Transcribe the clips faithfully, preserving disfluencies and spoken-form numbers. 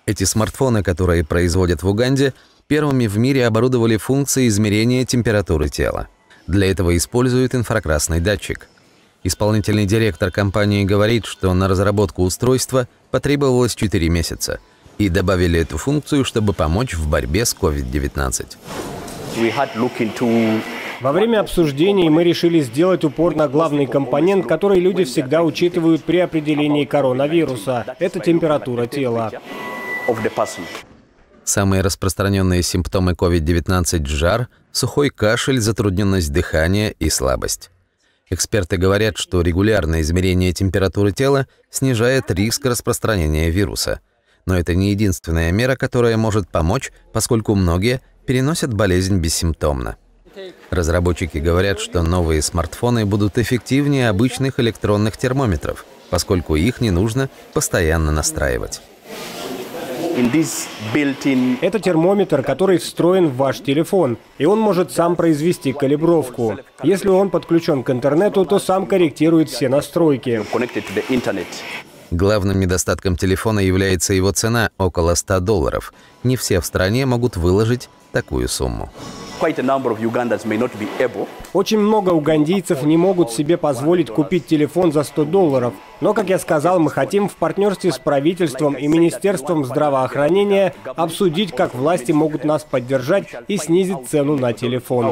Эти смартфоны, которые производят в Уганде, первыми в мире оборудовали функцией измерения температуры тела. Для этого используют инфракрасный датчик. Исполнительный директор компании говорит, что на разработку устройства потребовалось четыре месяца. И добавили эту функцию, чтобы помочь в борьбе с ковид девятнадцать. Во время обсуждений мы решили сделать упор на главный компонент, который люди всегда учитывают при определении коронавируса. Это температура тела. Самые распространенные симптомы ковид девятнадцать – жар, сухой кашель, затрудненность дыхания и слабость. Эксперты говорят, что регулярное измерение температуры тела снижает риск распространения вируса. Но это не единственная мера, которая может помочь, поскольку многие переносят болезнь бессимптомно. Разработчики говорят, что новые смартфоны будут эффективнее обычных электронных термометров, поскольку их не нужно постоянно настраивать. Это термометр, который встроен в ваш телефон, и он может сам произвести калибровку. Если он подключен к интернету, то сам корректирует все настройки. Главным недостатком телефона является его цена – около ста долларов. Не все в стране могут выложить такую сумму. Очень много угандийцев не могут себе позволить купить телефон за сто долларов. Но, как я сказал, мы хотим в партнерстве с правительством и Министерством здравоохранения обсудить, как власти могут нас поддержать и снизить цену на телефон.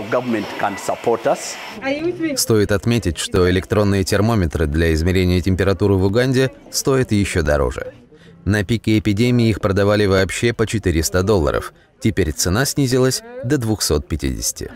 Стоит отметить, что электронные термометры для измерения температуры в Уганде стоят еще дороже. На пике эпидемии их продавали вообще по четыреста долларов. Теперь цена снизилась до двухсот пятидесяти.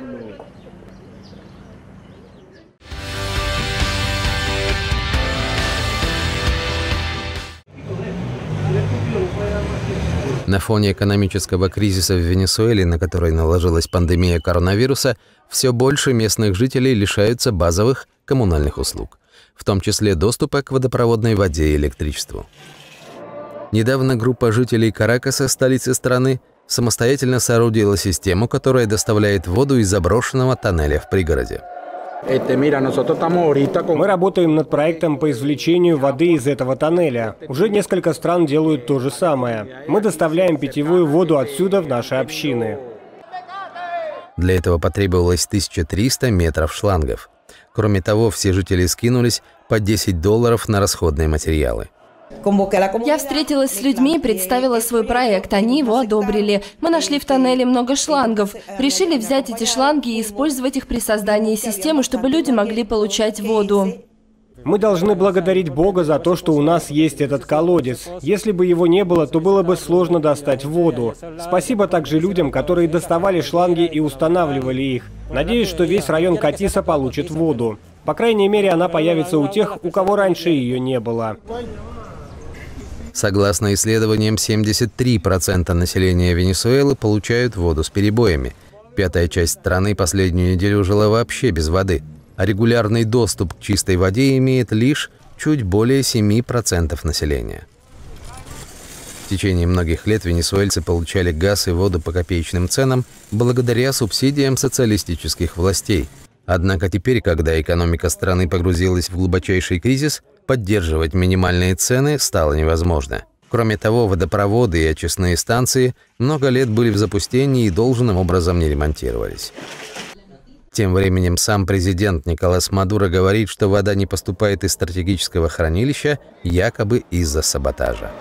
На фоне экономического кризиса в Венесуэле, на который наложилась пандемия коронавируса, все больше местных жителей лишаются базовых коммунальных услуг, в том числе доступа к водопроводной воде и электричеству. Недавно группа жителей Каракаса, столицы страны, самостоятельно соорудила систему, которая доставляет воду из заброшенного тоннеля в пригороде. Мы работаем над проектом по извлечению воды из этого тоннеля. Уже несколько стран делают то же самое. Мы доставляем питьевую воду отсюда в наши общины. Для этого потребовалось тысяча триста метров шлангов. Кроме того, все жители скинулись по десять долларов на расходные материалы. Я встретилась с людьми и представила свой проект. Они его одобрили. Мы нашли в тоннеле много шлангов. Решили взять эти шланги и использовать их при создании системы, чтобы люди могли получать воду. Мы должны благодарить Бога за то, что у нас есть этот колодец. Если бы его не было, то было бы сложно достать воду. Спасибо также людям, которые доставали шланги и устанавливали их. Надеюсь, что весь район Катиса получит воду. По крайней мере, она появится у тех, у кого раньше ее не было. Согласно исследованиям, семьдесят три процента населения Венесуэлы получают воду с перебоями. Пятая часть страны последнюю неделю жила вообще без воды, а регулярный доступ к чистой воде имеет лишь чуть более семи процентов населения. В течение многих лет венесуэльцы получали газ и воду по копеечным ценам благодаря субсидиям социалистических властей. Однако теперь, когда экономика страны погрузилась в глубочайший кризис, поддерживать минимальные цены стало невозможно. Кроме того, водопроводы и очистные станции много лет были в запустении и должным образом не ремонтировались. Тем временем сам президент Николас Мадуро говорит, что вода не поступает из стратегического хранилища якобы из-за саботажа.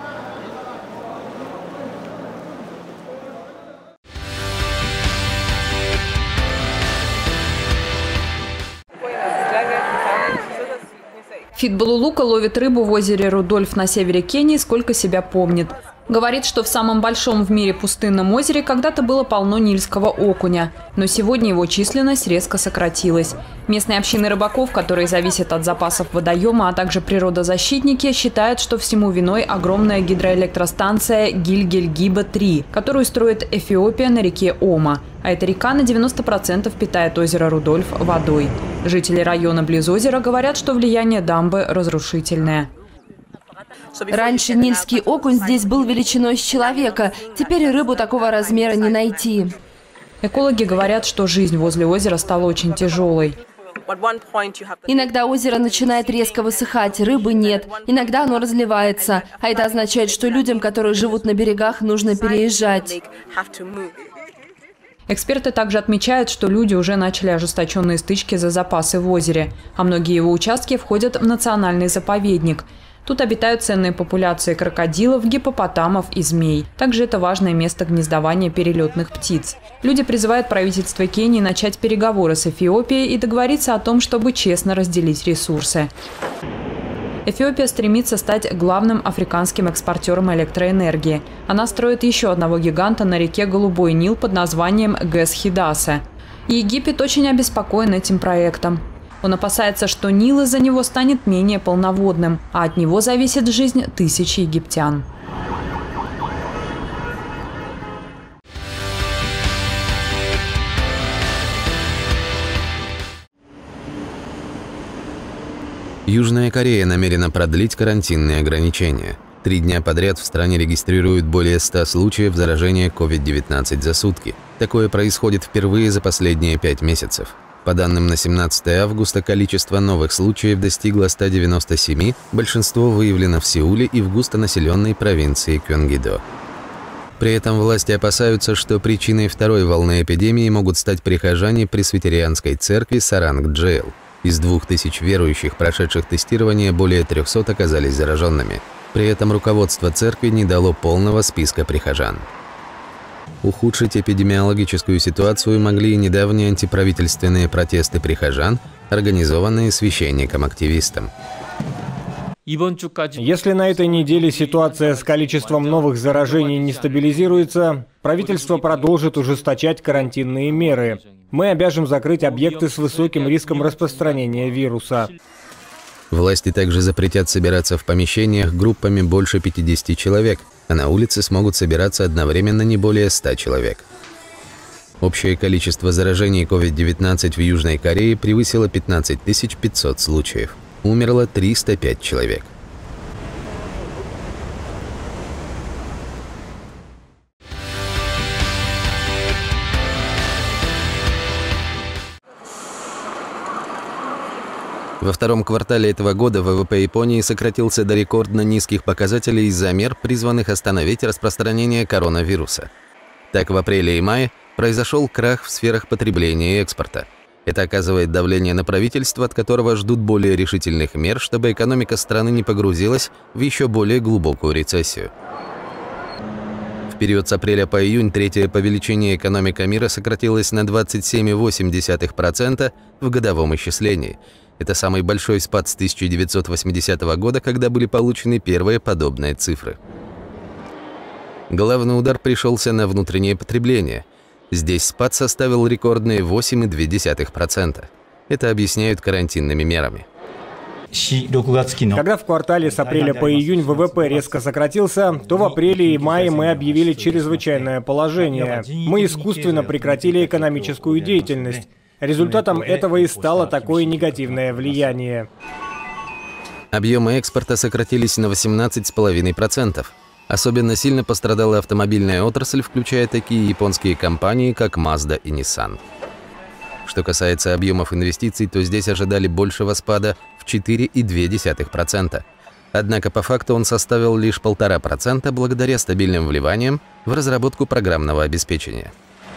Фитбалулука ловит рыбу в озере Рудольф на севере Кении, сколько себя помнит. Говорит, что в самом большом в мире пустынном озере когда-то было полно нильского окуня, но сегодня его численность резко сократилась. Местные общины рыбаков, которые зависят от запасов водоема, а также природозащитники, считают, что всему виной огромная гидроэлектростанция Гильгель-Гиба три, которую строит Эфиопия на реке Ома. А эта река на девяносто процентов питает озеро Рудольф водой. Жители района близ озера говорят, что влияние дамбы разрушительное. Раньше нильский окунь здесь был величиной с человека. Теперь рыбу такого размера не найти. Экологи говорят, что жизнь возле озера стала очень тяжелой. Иногда озеро начинает резко высыхать, рыбы нет, иногда оно разливается, а это означает, что людям, которые живут на берегах, нужно переезжать. Эксперты также отмечают, что люди уже начали ожесточенные стычки за запасы в озере, а многие его участки входят в национальный заповедник. Тут обитают ценные популяции крокодилов, гиппопотамов и змей. Также это важное место гнездования перелетных птиц. Люди призывают правительство Кении начать переговоры с Эфиопией и договориться о том, чтобы честно разделить ресурсы. Эфиопия стремится стать главным африканским экспортером электроэнергии. Она строит еще одного гиганта на реке Голубой Нил под названием ГЭС Хидасе. Египет очень обеспокоен этим проектом. Он опасается, что Нил из-за него станет менее полноводным, а от него зависит жизнь тысяч египтян. Южная Корея намерена продлить карантинные ограничения. Три дня подряд в стране регистрируют более ста случаев заражения ковид девятнадцать за сутки. Такое происходит впервые за последние пять месяцев. По данным на семнадцатое августа, количество новых случаев достигло ста девяноста семи, большинство выявлено в Сеуле и в густонаселенной провинции Кёнгидо. При этом власти опасаются, что причиной второй волны эпидемии могут стать прихожане пресвитерианской церкви Саранг-Джейл. Из двух тысяч верующих, прошедших тестирование, более трёхсот оказались зараженными. При этом руководство церкви не дало полного списка прихожан. Ухудшить эпидемиологическую ситуацию могли и недавние антиправительственные протесты прихожан, организованные священником-активистом. Если на этой неделе ситуация с количеством новых заражений не стабилизируется, правительство продолжит ужесточать карантинные меры. Мы обяжем закрыть объекты с высоким риском распространения вируса. Власти также запретят собираться в помещениях группами больше пятидесяти человек, а на улице смогут собираться одновременно не более ста человек. Общее количество заражений ковид девятнадцать в Южной Корее превысило пятнадцать тысяч пятьсот случаев. Умерло триста пять человек. Во втором квартале этого года ВВП Японии сократился до рекордно низких показателей из-за мер, призванных остановить распространение коронавируса. Так, в апреле и мае произошел крах в сферах потребления и экспорта. Это оказывает давление на правительство, от которого ждут более решительных мер, чтобы экономика страны не погрузилась в еще более глубокую рецессию. В период с апреля по июнь третья по величине экономика мира сократилась на двадцать семь целых восемь десятых процента в годовом исчислении. Это самый большой спад с тысяча девятьсот восьмидесятого года, когда были получены первые подобные цифры. Главный удар пришелся на внутреннее потребление. Здесь спад составил рекордные восемь целых две десятых процента. Это объясняют карантинными мерами. Когда в квартале с апреля по июнь ВВП резко сократился, то в апреле и мае мы объявили чрезвычайное положение. Мы искусственно прекратили экономическую деятельность. Результатом этого и стало такое негативное влияние. Объемы экспорта сократились на восемнадцать целых пять десятых процента. Особенно сильно пострадала автомобильная отрасль, включая такие японские компании, как Mazda и Nissan. Что касается объемов инвестиций, то здесь ожидали большего спада в четыре целых две десятых процента. Однако по факту он составил лишь полтора процента благодаря стабильным вливаниям в разработку программного обеспечения.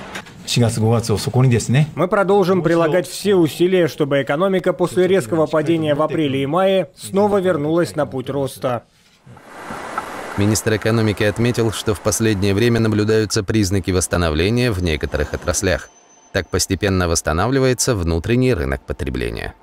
Мы продолжим прилагать все усилия, чтобы экономика после резкого падения в апреле и мае снова вернулась на путь роста. Министр экономики отметил, что в последнее время наблюдаются признаки восстановления в некоторых отраслях. Так постепенно восстанавливается внутренний рынок потребления.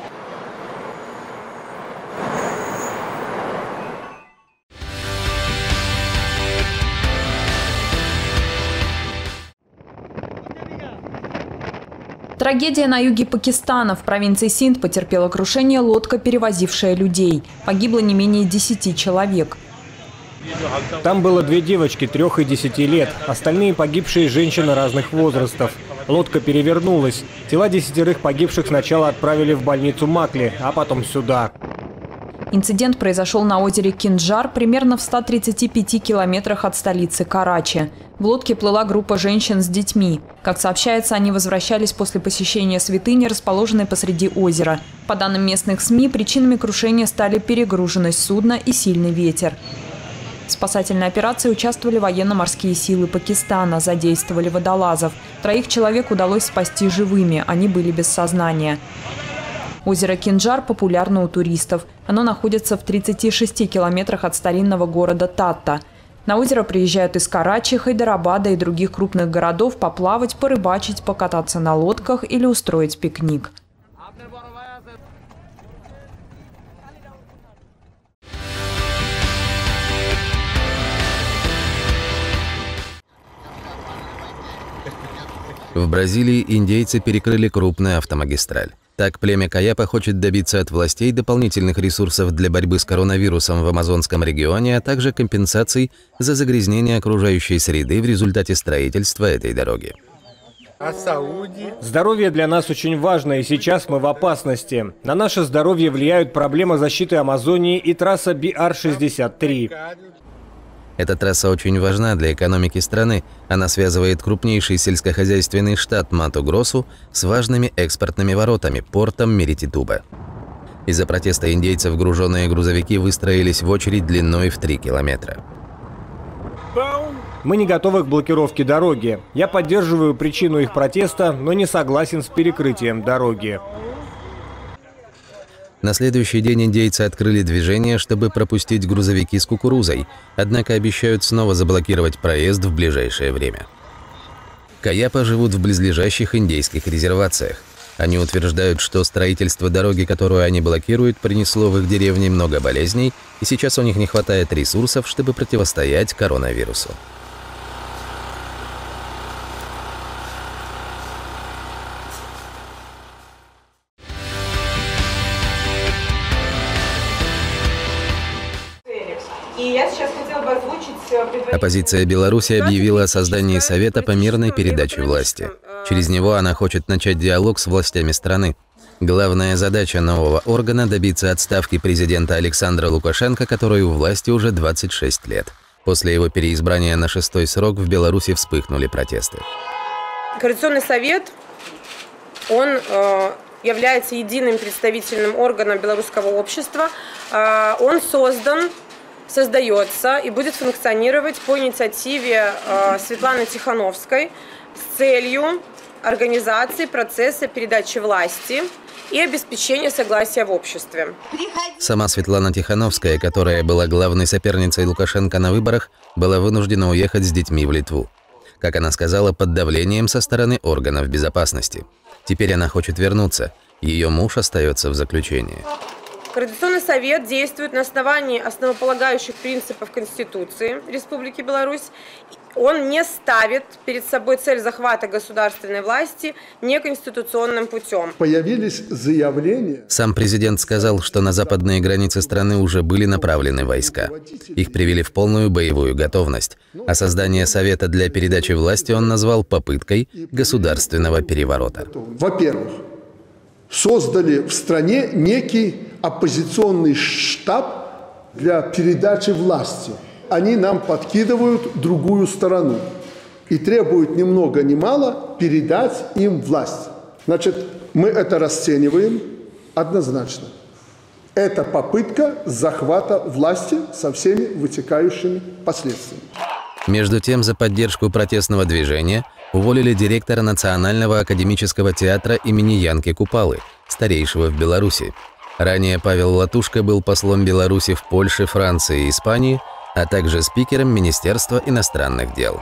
Трагедия на юге Пакистана. В провинции Синд потерпела крушение лодка, перевозившая людей. Погибло не менее десяти человек. Там было две девочки, трех и десяти лет. Остальные погибшие женщины разных возрастов. Лодка перевернулась. Тела десятерых погибших сначала отправили в больницу Макли, а потом сюда. Инцидент произошел на озере Кинджар, примерно в ста тридцати пяти километрах от столицы Карачи. В лодке плыла группа женщин с детьми. Как сообщается, они возвращались после посещения святыни, расположенной посреди озера. По данным местных СМИ, причинами крушения стали перегруженность судна и сильный ветер. В спасательной операции участвовали военно-морские силы Пакистана, задействовали водолазов. Троих человек удалось спасти живыми, они были без сознания. Озеро Кинджар популярно у туристов. Оно находится в тридцати шести километрах от старинного города Татта. На озеро приезжают из Карачи, Хайдарабада и других крупных городов поплавать, порыбачить, покататься на лодках или устроить пикник. В Бразилии индейцы перекрыли крупную автомагистраль. Так, племя Каяпа хочет добиться от властей дополнительных ресурсов для борьбы с коронавирусом в Амазонском регионе, а также компенсаций за загрязнение окружающей среды в результате строительства этой дороги. Здоровье для нас очень важно, и сейчас мы в опасности. На наше здоровье влияют проблемы защиты Амазонии и трасса би ар шестьдесят три. Эта трасса очень важна для экономики страны. Она связывает крупнейший сельскохозяйственный штат Мату-Гросу с важными экспортными воротами – портом Мерититуба. Из-за протеста индейцев груженные грузовики выстроились в очередь длиной в три километра. Мы не готовы к блокировке дороги. Я поддерживаю причину их протеста, но не согласен с перекрытием дороги. На следующий день индейцы открыли движение, чтобы пропустить грузовики с кукурузой, однако обещают снова заблокировать проезд в ближайшее время. Каяпа живут в близлежащих индейских резервациях. Они утверждают, что строительство дороги, которую они блокируют, принесло в их деревне много болезней, и сейчас у них не хватает ресурсов, чтобы противостоять коронавирусу. И я сейчас хотела бы озвучить... Оппозиция Беларуси объявила о создании Совета по мирной передаче власти. Через него она хочет начать диалог с властями страны. Главная задача нового органа – добиться отставки президента Александра Лукашенко, который у власти уже двадцать шесть лет. После его переизбрания на шестой срок в Беларуси вспыхнули протесты. Координационный совет, он э, является единым представительным органом белорусского общества. Э, он создан... создается и будет функционировать по инициативе э, Светланы Тихановской с целью организации процесса передачи власти и обеспечения согласия в обществе. Сама Светлана Тихановская, которая была главной соперницей Лукашенко на выборах, была вынуждена уехать с детьми в Литву. Как она сказала, под давлением со стороны органов безопасности. Теперь она хочет вернуться. Ее муж остается в заключении. Координационный совет действует на основании основополагающих принципов Конституции Республики Беларусь. Он не ставит перед собой цель захвата государственной власти неконституционным путем. Появились заявления. Сам президент сказал, что на западные границы страны уже были направлены войска. Их привели в полную боевую готовность. А создание Совета для передачи власти он назвал попыткой государственного переворота. Во-первых, создали в стране некий оппозиционный штаб для передачи власти. Они нам подкидывают другую сторону и требуют ни много ни мало передать им власть. Значит, мы это расцениваем однозначно. Это попытка захвата власти со всеми вытекающими последствиями. Между тем, за поддержку протестного движения уволили директора Национального академического театра имени Янки Купалы, старейшего в Беларуси. Ранее Павел Латушко был послом Беларуси в Польше, Франции и Испании, а также спикером Министерства иностранных дел.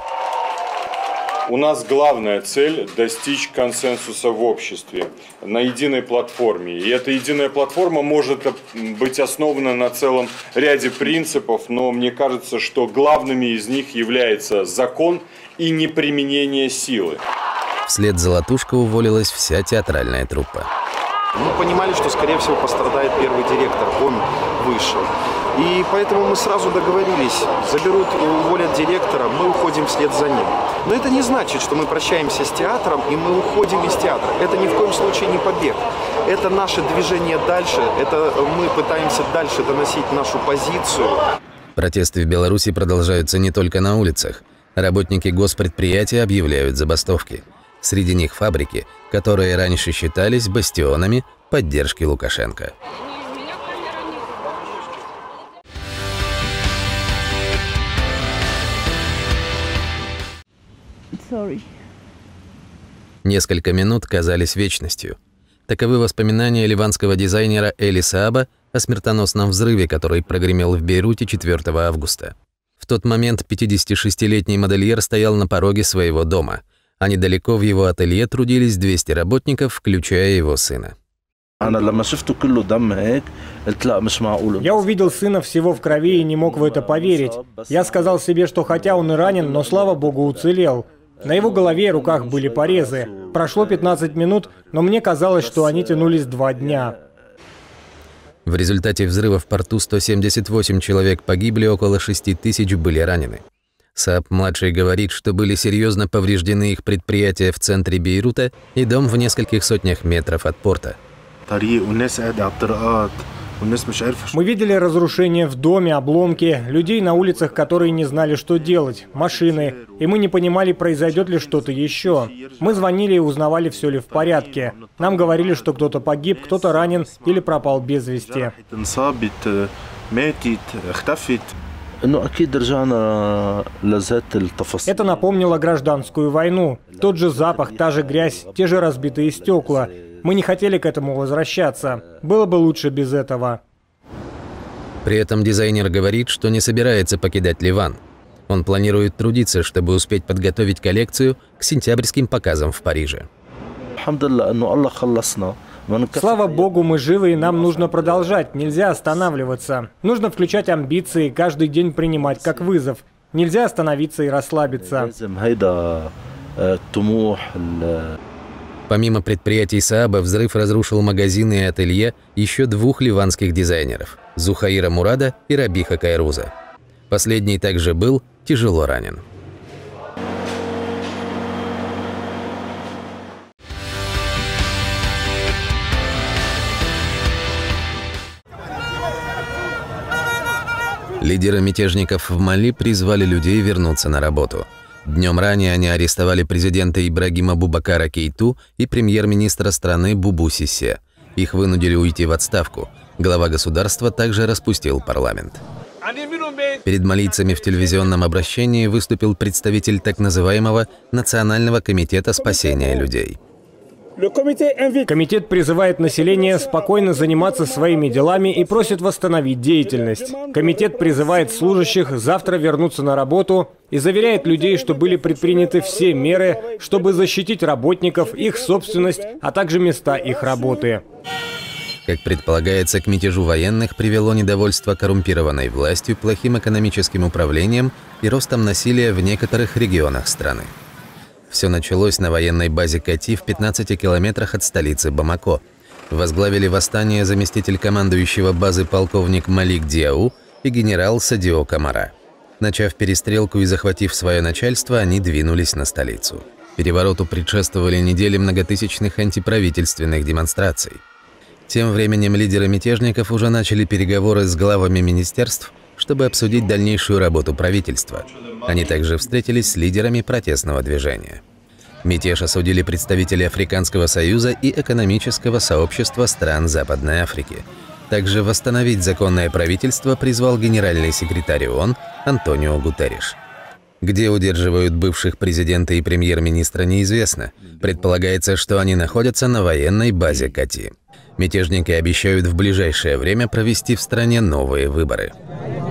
У нас главная цель – достичь консенсуса в обществе на единой платформе. И эта единая платформа может быть основана на целом ряде принципов, но мне кажется, что главными из них является закон и неприменение силы. Вслед за Латушко уволилась вся театральная труппа. Мы понимали, что, скорее всего, пострадает первый директор, он вышел. И поэтому мы сразу договорились, заберут и уволят директора, мы уходим вслед за ним. Но это не значит, что мы прощаемся с театром и мы уходим из театра. Это ни в коем случае не побег. Это наше движение дальше, это мы пытаемся дальше доносить нашу позицию. Протесты в Беларуси продолжаются не только на улицах. Работники госпредприятия объявляют забастовки. Среди них фабрики, которые раньше считались бастионами поддержки Лукашенко. Sorry. Несколько минут казались вечностью. Таковы воспоминания ливанского дизайнера Эли Сааба о смертоносном взрыве, который прогремел в Бейруте четвёртого августа. В тот момент пятидесятишестилетний модельер стоял на пороге своего дома, а недалеко в его ателье трудились двести работников, включая его сына. Я увидел сына всего в крови и не мог в это поверить. Я сказал себе, что хотя он и ранен, но слава богу уцелел. На его голове и руках были порезы. Прошло пятнадцать минут, но мне казалось, что они тянулись два дня. В результате взрыва в порту сто семьдесят восемь человек погибли, около шести тысяч были ранены. Сааб-младший говорит, что были серьезно повреждены их предприятия в центре Бейрута и дом в нескольких сотнях метров от порта. Мы видели разрушения в доме, обломки, людей на улицах, которые не знали, что делать, машины, и мы не понимали, произойдет ли что-то еще. Мы звонили и узнавали, все ли в порядке. Нам говорили, что кто-то погиб, кто-то ранен или пропал без вести. Это напомнило гражданскую войну. Тот же запах, та же грязь, те же разбитые стекла. Мы не хотели к этому возвращаться. Было бы лучше без этого. При этом дизайнер говорит, что не собирается покидать Ливан. Он планирует трудиться, чтобы успеть подготовить коллекцию к сентябрьским показам в Париже. Слава богу, мы живы, и нам нужно продолжать. Нельзя останавливаться. Нужно включать амбиции, каждый день принимать как вызов. Нельзя остановиться и расслабиться. Помимо предприятий Сааба, взрыв разрушил магазины и ателье еще двух ливанских дизайнеров – Зухаира Мурада и Рабиха Кайруза. Последний также был тяжело ранен. Лидеры мятежников в Мали призвали людей вернуться на работу. Днем ранее они арестовали президента Ибрагима Бубакара Кейту и премьер-министра страны Бубу Сиссе. Их вынудили уйти в отставку. Глава государства также распустил парламент. Перед малийцами в телевизионном обращении выступил представитель так называемого Национального комитета спасения людей. Комитет призывает население спокойно заниматься своими делами и просит восстановить деятельность. Комитет призывает служащих завтра вернуться на работу и заверяет людей, что были предприняты все меры, чтобы защитить работников, их собственность, а также места их работы. Как предполагается, к мятежу военных привело недовольство коррумпированной властью, плохим экономическим управлением и ростом насилия в некоторых регионах страны. Все началось на военной базе Кати в пятнадцати километрах от столицы Бамако. Возглавили восстание заместитель командующего базы полковник Малик Диау и генерал Садио Камара. Начав перестрелку и захватив свое начальство, они двинулись на столицу. Перевороту предшествовали недели многотысячных антиправительственных демонстраций. Тем временем лидеры мятежников уже начали переговоры с главами министерств, чтобы обсудить дальнейшую работу правительства. Они также встретились с лидерами протестного движения. Мятеж осудили представители Африканского союза и экономического сообщества стран Западной Африки. Также восстановить законное правительство призвал генеральный секретарь ООН Антонио Гутерриш. Где удерживают бывших президента и премьер-министра, неизвестно. Предполагается, что они находятся на военной базе Кати. Мятежники обещают в ближайшее время провести в стране новые выборы.